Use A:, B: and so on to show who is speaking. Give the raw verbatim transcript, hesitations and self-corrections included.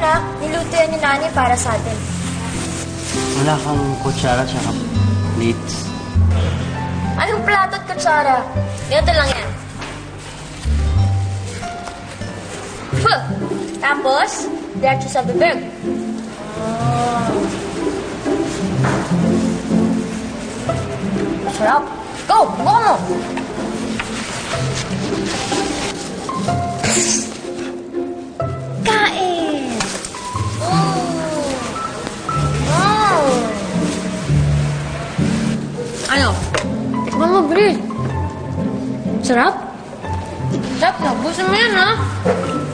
A: anak. Niluto yan ni Nani para sa atin.
B: Wala kang kutsara tsaka plates.
A: Anong plato at kutsara? Ganito lang yan. Huh! Tapos, diretso sa bibig. Oh. Sarap. Go! Buka mo! Kain! Oh. Wow! Ano? Tikman mo, bilis. Sarap? Sarap na. Busin mo yan, ha?